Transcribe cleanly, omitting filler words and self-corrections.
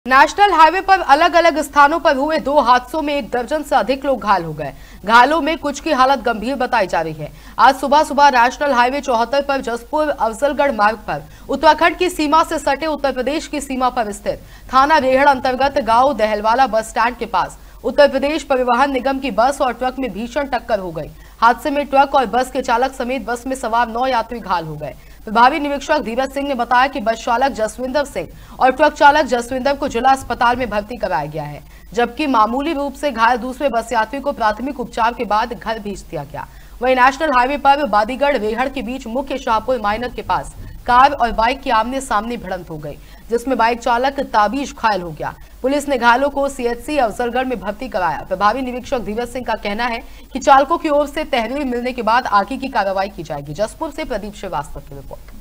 National highway पर अलग अलग स्थानों पर हुए दो हादसों में 1 दर्जन से अधिक लोग घायल हो गए। घायलों में कुछ की हालत गंभीर बताई जा रही है। आज सुबह नेशनल हाईवे 74 पर जसपुर अफजलगढ़ मार्ग पर उत्तराखंड की सीमा से सटे उत्तर प्रदेश की सीमा पर स्थित थाना रेहड़ अंतर्गत गांव दहलवाला बस स्टैंड के पास उत्तर प्रदेश परिवहन निगम की बस और ट्रक में भीषण टक्कर हो गई। हादसे में ट्रक और बस के चालक समेत बस में सवार 9 यात्री घायल हो गए। प्रभारी निरीक्षक धीरज सिंह ने बताया कि बस चालक जसविंदर सिंह और ट्रक चालक जसविंदर को जिला अस्पताल में भर्ती कराया गया है, जबकि मामूली रूप से घायल दूसरे बस यात्री को प्राथमिक उपचार के बाद घर भेज दिया गया। वहीं नेशनल हाईवे पर बादीगढ़ रेहड़ के बीच मुख्य शाहपुर माइनर के पास कार और बाइक की आमने सामने भिड़ंत हो गई, जिसमें बाइक चालक ताबीज घायल हो गया। पुलिस ने घायलों को सीएचसी अफजलगढ़ में भर्ती कराया। प्रभारी निरीक्षक धीरज सिंह का कहना है कि चालकों की ओर से तहरीर मिलने के बाद आगे की कार्रवाई की जाएगी। जसपुर से प्रदीप श्रीवास्तव की रिपोर्ट।